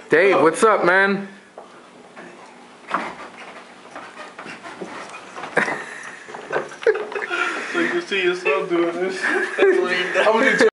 Dave, what's up, man? So you can see your son doing this. That's what he does.